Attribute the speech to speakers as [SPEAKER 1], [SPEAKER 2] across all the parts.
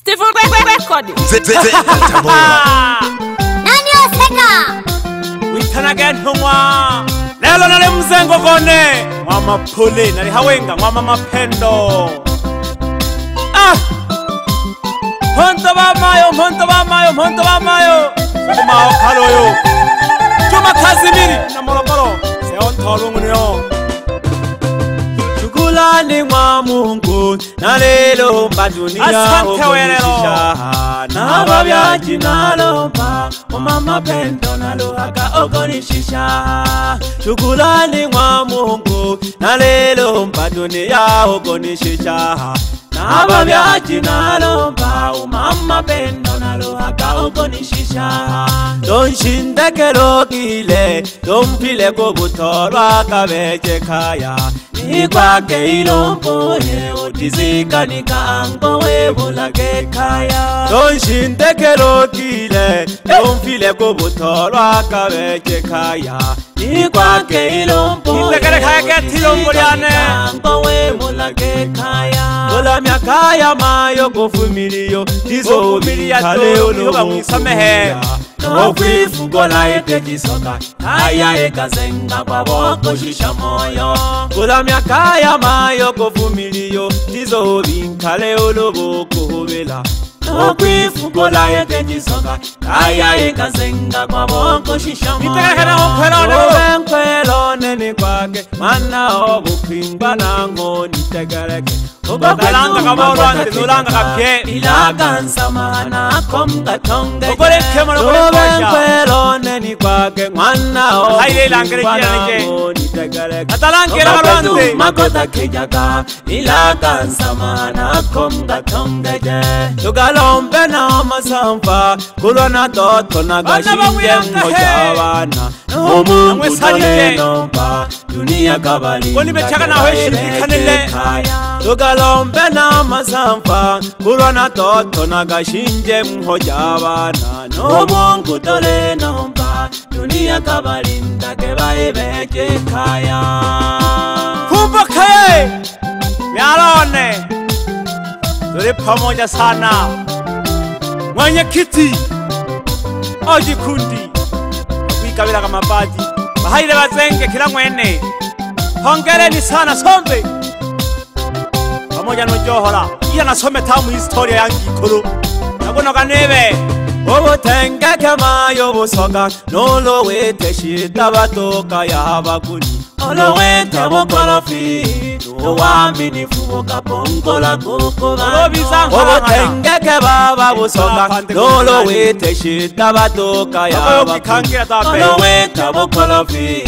[SPEAKER 1] Steve record.
[SPEAKER 2] Nani oseka?
[SPEAKER 3] Witana again hungwa. Lelo nale mzengo kone. Mama pole nali hawenga mama mapendo. Honto ba mayo. Kuma okaloyo. Chuma kazimiri na morogoro. Seon tolungunyo. Chukulani mwa Mungu na lelo mba dunia ogonishisha na babyaji nalomba mama pendo nalohaka ogonishisha. Chukulani mwa Mungu na lelo mba dunia ogonishisha na babyaji nalomba mama pendo nalohaka ogonishisha. Donshindekelo kile dompile ko butorwa kabeje kaya Nikwake ilombo ye utizika nikango webulage kaya. Donshindekelo kile domfile ko butorwa kabeje kaya Nikwake ilombo Nitekele kaya ketilombo lyane Nikango webulage kaya. Dola miakaya mayo kufumiliyo Tizo kale olomu Nokwifugola ete kisoka Kaya ekazenga kwa boko shisha moyo. Kula miakaya mayo kufumiliyo Tizo binkale olobo kuhubela. Nokwifugola ete kisoka Kaya ekazenga kwa boko shisha moyo. Nkwelone ni kwake Mana obu kwimba nango nitegereke. Ogokalanga kaborwante nulanga kapye Ilaga nsamana komga tonge Ogore kemano kwelone ni kwake Mwana obu kwimba nango nitegereke. Atalangela barwante Makota kejaga Ilaga nsamana komga tonge je. Tugalombe na masamfa Kulona toto nagashinje mojabana. Mungu tole nomba Dunia kabali Konibechaka na weshi kanile Tugalombe na masamfa Kulona toto nagashinje mhojabana. No Mungu tole nomba Dunia kabali ndakeba ebeje kaya. Kumba kaye Mialone Tuli pamoja sana Mwenye kiti Oji kundi Kabila kama baji Bahaile wazenge kila mwene. Hongereni sana sombe pamoja nojohora iya nasome tamu historia yangi ikuru nagono kanebe obotenge kama yobosoga nolo wete shita batoka ya bakuni olo wete bokorofi wamini fuka pongola kukoba obotenge ke baba bosoga nolo wete shita batoka ya bakuni olo wete bokorofi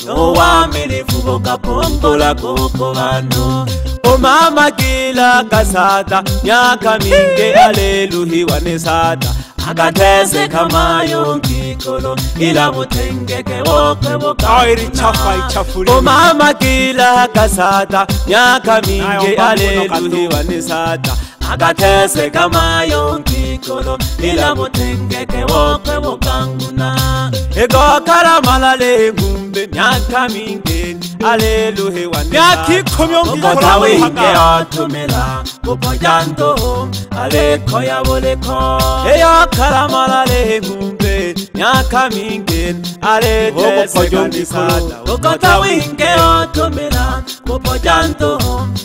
[SPEAKER 3] wamini fuka pongola kukoba no. O mama kila kasata Nyaka minge aleluhi wanesata Agatese kama yongi kolo Ila mutengeke wokwe wakuna. O mama kila kasata Nyaka minge aleluhi wanesata Agatese kama yongi kolo Ila mutengeke wokwe wakuna. Ego karamalale ngumbe Nyaka minge aleluhi wanesata Nyaki kumyongi kolo Winge otumela Kupojanto Aleko ya voleko Eya karamala le ngumbe Nyaka minge Aletese kanisada Ukota winge otumela Kupojanto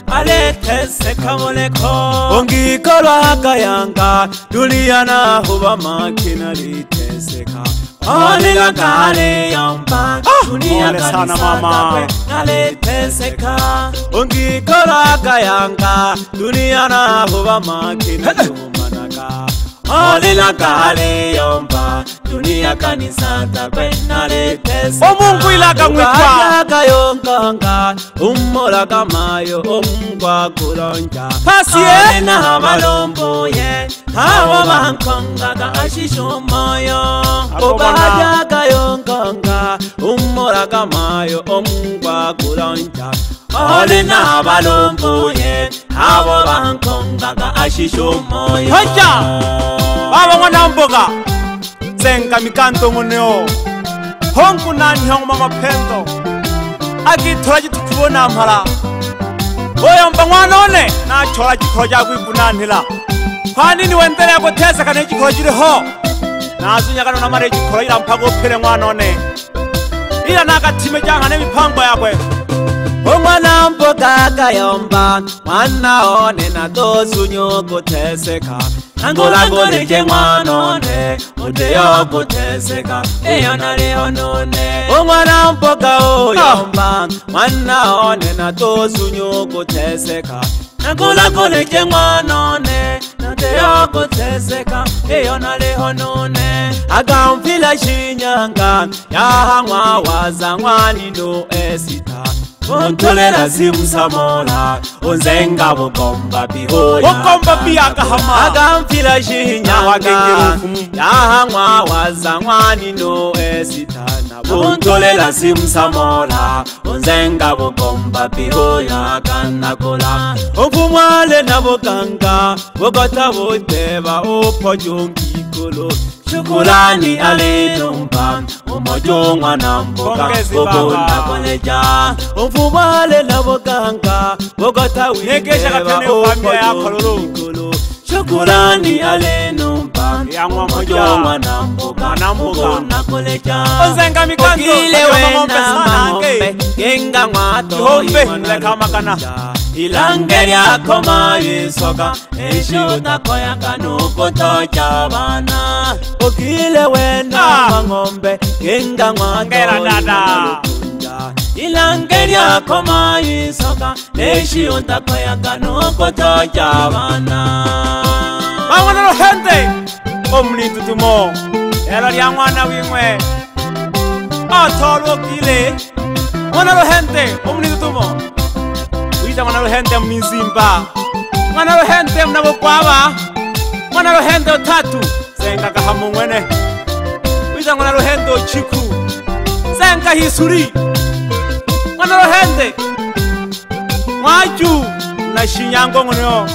[SPEAKER 3] Aletese kavoleko Ongi kolwa hakayanga Dunia na huwa makina liteseka Olila kale yomba Dunia kanisada Naleteseka Ongi kola kayanga Dunia na huwa makina tumanaka. Olila kale yomba Dunia kanisada naleteseka. Mungu ilaka mwikwa kayonganga Umola kamayo omungwa kulonja. Pasiye na hamalombo ye Hawa bankonga ka ashisho moyo. Obaja kayonganga Umola kamayo omungwa kulonja. Ole na balombo ye Hawa bankonga ka ashisho moyo. Hoja Baba mwana mboga Zenga mikanto muneo Hongu nani hongu mama pendo Agi toraji tukubona mpala Oya mba mwanone Na choraji koja kuibunanila Pani ni wendelea kuteseka n'igikoro kiriho nazunyagano n'amare igikoro irampaga upfire mwanone ira nagatime jyanka n'imipango yakwe umwana mboga gayomba mwana one na dosunyo kuteseka Angolangole je mwanone udeyo kuteseka eyo naleho none umwana mboga oyomba mwana one na dosunyo kuteseka Angolangole je mwanone udeyo kuteseka eyo naleho none agamfila shinyanga yahangwa wazangwani no esita Ontolera simsamola Onzenga bukomba bihoya Bukomba biyaka hama Agamfila shinyanga Yahangwa wazangwani no esitana Ontolera simsamola Onzenga bukomba bihoya kanakola Ofumwale na bukanga Bogota buteba Opo jongi kolo Shukulani alinumba Umojongwa na mboga Ubunda koleja Umfumale na boganga Bogota witeba Umojongi Shukulani alinumba Umojongwa na mboga Ubunda koleja Onzenga mikanto Ogile wena mangombe Genga mwato Imanarumba Ilangeri yako mayisoga Eshi utakoyanga nuko tocha bana Ogile wena mangombe Genga mwato imanarumba Ilangeri yako mayisoga Eshi utakoyanga nuko tocha bana Mwana rohente Omni tutumo Elo liya mwana wimwe Otolo ogile Mwana rohente Omni tutumo Mwana rohente mizimba Mwana rohente mnabokwaba Mwana rohente otatu Senga kahamu mwene Wiza mwana rohente ochiku Senga hisuri Mwana rohente Mwaju na shinyango ngono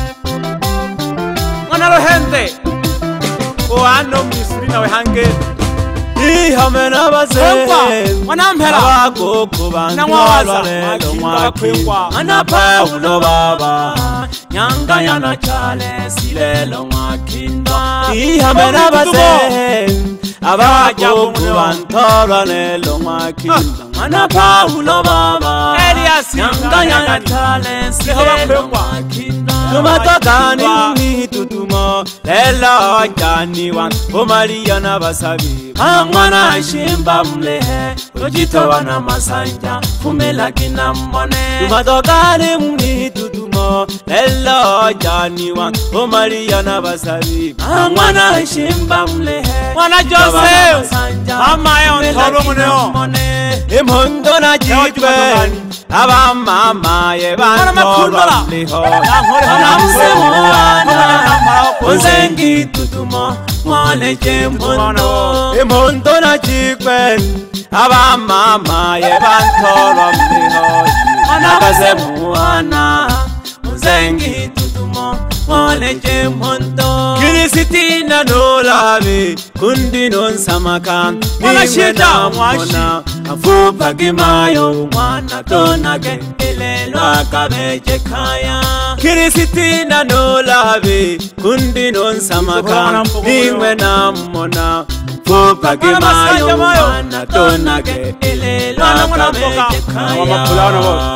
[SPEAKER 3] Mwana rohente Oano misuri na wehange Ihamena baze Mwanampera Abakoko bantwala lelo mwakindwa Manapa ulo baba Nyanga yana chale silelo mwakindwa Ihamena baze Abakoko bantwala lelo mwakindwa Manapa ulo baba Nyanga yana chale silelo mwakindwa Tumatokani mnitutumo Lelo janiwan Umalia na basabi Mwana shimba mlehe Ujitowa na masanja Fumela kina mbone Tumatokani mnitutumo Lelo janiwan Umalia na basabi Mwana shimba mlehe Mwana Joseph Mama ya ontoro muneo Imondo na jitwe Aba mama ye bantoro mleho Anamsemuana Onzengi tutumo Mwale jembono Imondo na jitwe Aba mama ye bantoro mleho Anamsemuana Onzengi tutumo Mwale jembono Kiristina no labi Kundi non samaka Niwe na mwana Afupa gimayo Mwana tonage Ilelo akabeje kaya Kiristina no labi Kundi non samaka Niwe na mwana Afupa gimayo Mwana tonage Ilelo akabeje kaya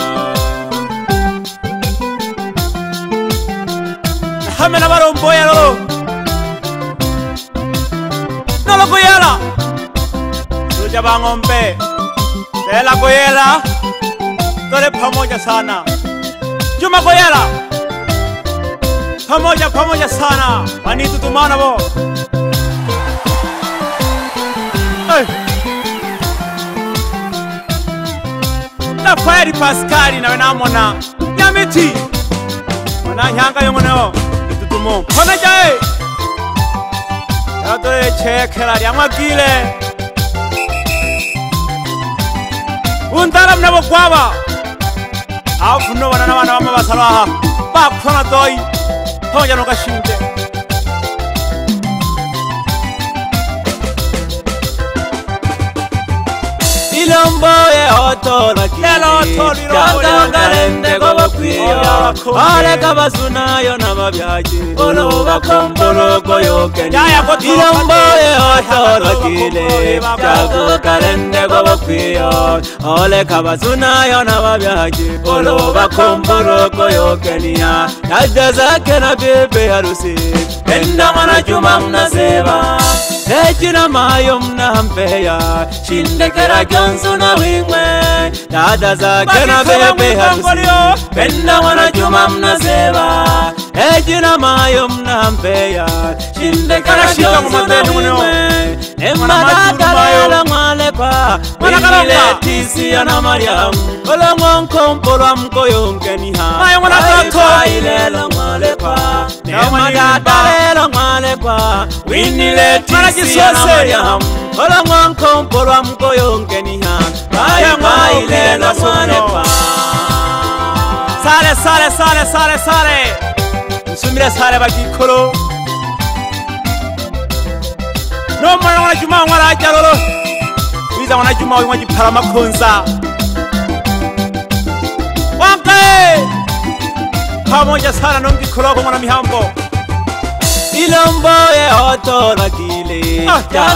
[SPEAKER 3] Hamena baromboya lolo Nolo kuyela Tuja bangombe Tela kuyela Tole pamoja sana Juma kuyela Pamoja sana Wanitu tumana bo Na Fairy Pascali na wenamona Nyamiti Wana nyanga yongoneo Itutumo Kona jae Yadore chekela Yamagile Untara mnabo kwaba Afuno wana wana wama basalaha Bakona doi Honja no kashinde Ilombo ye otolo kiri Yanga ngarende gobo kwi bakwiyo aleka basunayo nababyaje oloba kombologo yokeni ilomboye otolokile jakukalendego bakwiyo oleka basunayo nababyaje oloba kombologo yokenia nadazake na bebe harusi enda mwana juma mnaseba ejina mayo mnampeya shindekera gyonzu na wimwe dada zake na bebe harusi enda mwana juma mnaseba ejina mayo mnampeya shindekera gyonzu na wimwe emmadada lelo mwalekwa winiletisia na mariamu olongonkompolwa mkoyonkeniha ailelo mwalekwa emmadada lelo mwalekwa winiletisia na mariamu olongonkompolwa mkoyonkeniha ailelo mwalekwa sale sale sale sale sale nsumire sale bagikolo no mwana wana juma mwana ajalolo wiza wana juma wa jipara makonza wankae pamoja sana nongi kuloko mwana mihambo ilomboye otola kile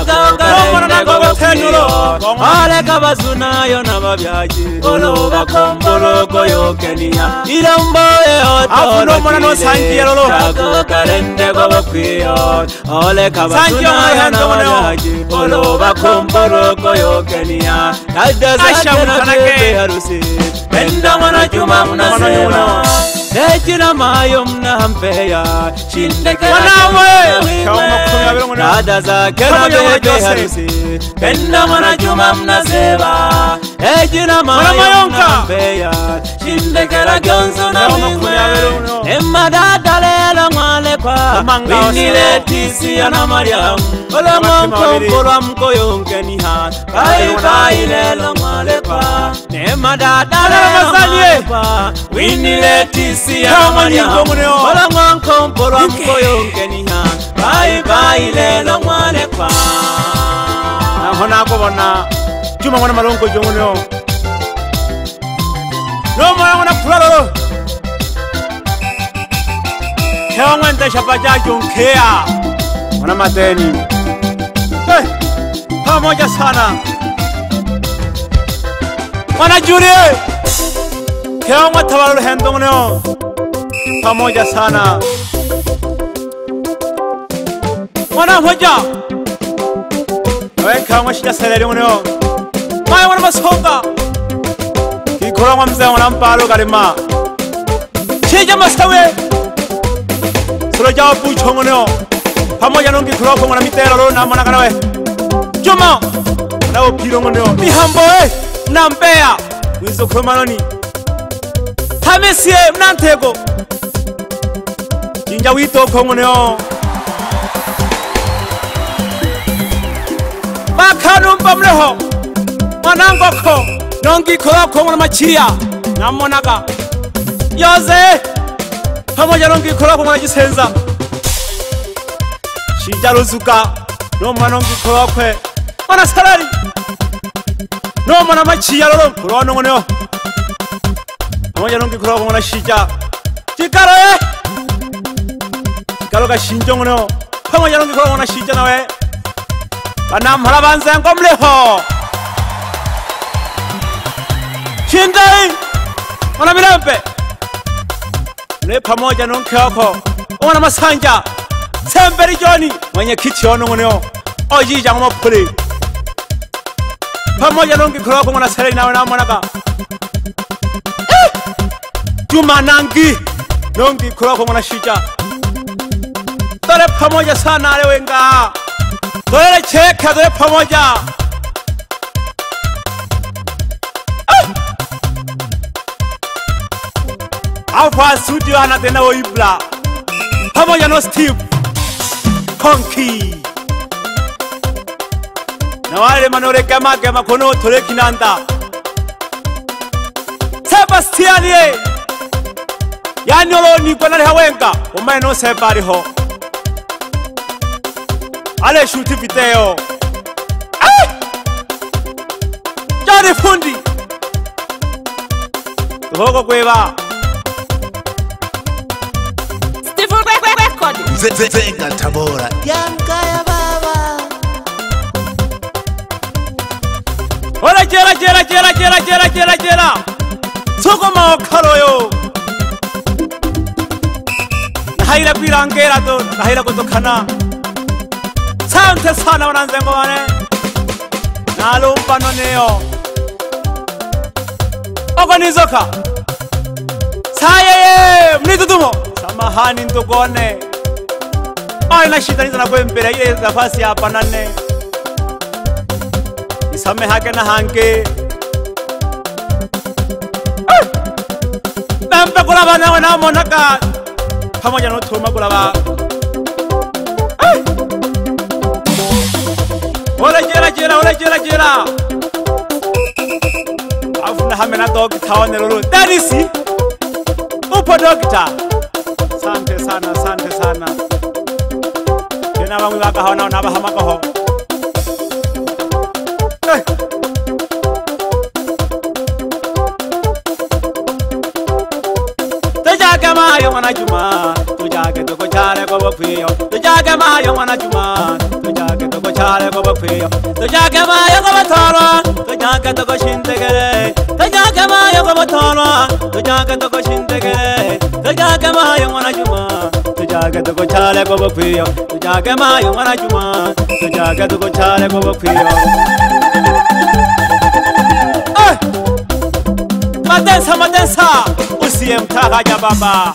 [SPEAKER 3] aleka basunayo nababyaje oloba kombologo yokenia ilomboye otola kile jakukalendego bakwiyo oleka basunayo nababyaje oloba kombologo yokenia nadazake na bebe harusi enda mwana juma mnasema ejina mayo mnampeya shindekera dada zake na bebe harusi enda mwana juma mnaseba ejina mayo mnampeya shindekera gyonzu na wimwe emma dada lelo mwalekwa winiletisia na mariamu olongonkompolwa mkoyonkeniha baibai lelo mwalekwa emma dada lelo mwalekwa winiletisia na mariamu olongonkompolwa mkoyonkeniha baibai lelo mwalekwa hona kubona juma mwana malongo jongono no mwana kulalo hewa mwende shapaja jonkea mwana mateni pamoja sana mwana Julie hewa mwatabalu hendongono pamoja sana mwana hoja weka mwashija seleri ngono maya mwana masonga kikora mwa mzee mwana mpalo kalima chija masawe solo jao pucho ngono pamoja nongi kuroko mwana mitera lo na mwana kanawe juma na opiro ngono mihambo na mbea wizo kromanoni hamesie mnantego jinja wito kongono bakanumba mleho mwanangoko nongi kuroko mwana machiria na monaga yoze pamoja nongi kuroko mwana jisenza shijaruzuka no mwana nongi kurokwe mwana salari no mwana machiya lolo kurono ngono pamoja nongi kuroko mwana shija chikaro chikaro ka shinjo ngono pamoja nongi kuroko mwana shija nawe banamhala banzengo mleho chindai mwana milembe ne pamoja nonke wako mwana masanja semberi joni mwenye kiti ono ngono ojija ngoma puli pamoja nongi kuroko mwana sere nawe na mwanaka juma nangi nongi kuroko mwana shija dole pamoja sana ale wenga dole cheka dole pamoja Alpha studio anatena oibla pamoja no Steve Konki na wale manore kama kono tole kinanda Sebastian yani oloni kona hawenga umaye no sebari ho ale shoot video jari fundi hoko kweba
[SPEAKER 1] Zenga Tabora Yanga ya baba.
[SPEAKER 3] Ora jera Sokoma okaloyo Nahira pirangera to Nahira kutokana Sante sana wananzengo wane Nalumpa noneo Ogonizoka Sayeye mnitutumo Samahani ntugone Aina shida niza na kwembele ile nafasi hapa nane Nisamehake na hange Nampa kulaba nawe na monaka Pamoja n'utuma kulaba Ole jera Afuna hamena dokita wanelolo Dadisi Upo dokita Sante sana Kena wangu waka hao na bahamaka ho Tujage mayo mwana juma Tujage toko chale kwa bakwiyo Tujage mayo mwana juma Tujage toko chale kwa bakwiyo Tujage mayo kwa batolwa Tujage toko shintegele Tujage mayo kwa batolwa Tujage toko shintegele Tujage mayo mwana juma Tujage toko chale kwa bakwiyo Tujage mayo mwana juma Tujage toko chale kwa bakwiyo Madensa Usiye mtakaja baba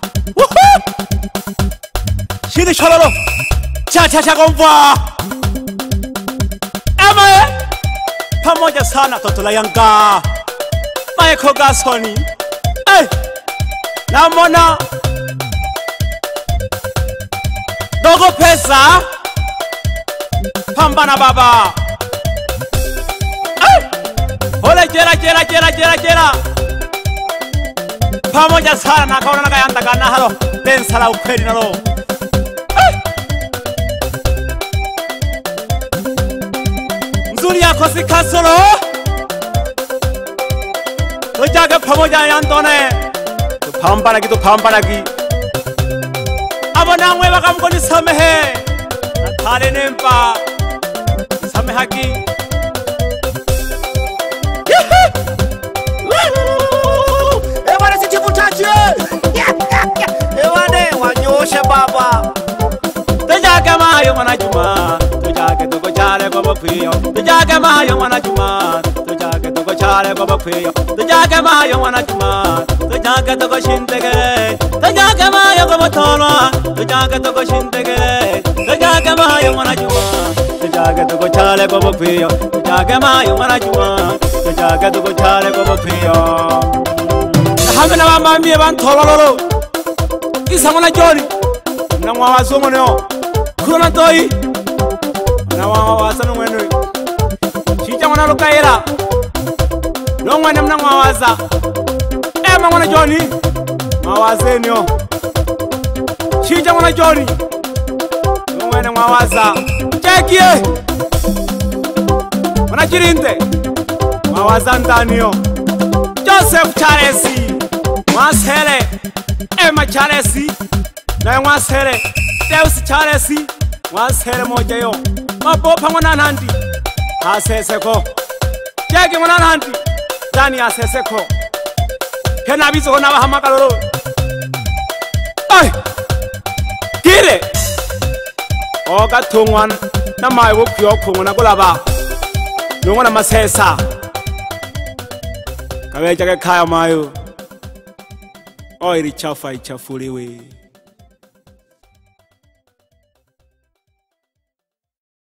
[SPEAKER 3] Shidi shololo Cha gomva Emae Pamoja sana toto la Yanga Michael Gasoni Namona Dogo pesa Pambana baba Ole jera Pamoja sana nakaona nakayanda kana halo Densa la ukweli nalo Mzuri yako si kasolo Tujage pamoja yandone Tupambanagi Abo nangwe wakamkoni samehe Natale nempa Samehaki
[SPEAKER 1] Ewane wanyoshe baba.
[SPEAKER 3] Tujage mayo mwana juma Tujage toko chale kwa bakwiyo Tujage mayo mwana juma Tujage toko chale kwa bakwiyo Tujage mayo mwana juma Tujage toko shintegele Tujage mayo kwa batolwa Tujage toko shintegele Tujage mayo mwana juma Tujage toko chale kwa bakwiyo Tujage mayo mwana juma Tujage toko chale kwa bakwiyo Hamena wamamie bantolololo Isa mwana joni Na mwawazo mweneo Kuna toi Na mwawaza nungwenui Shija mwana lukaira Nungwene mna mwawaza Ema mwana joni Mwawazenyo Shija mwana joni Nungwene mwawaza Chekie Mwana jirinde Mwawaza ndaniyo Joseph Charesi Mwasele Emma Charesi Na mwasele Deus Charesi Mwasele moja yo Mabopa mwana nandi Aseseko Jegi mwana nandi Dani aseseko Kena bizo kona wahamaka lolo Ay Kire Oga tungwan Na mawe wukyo kungwana kulaba Nungwana masesa Kaweja ke kaya mayo Oiri chafa ichafuliwe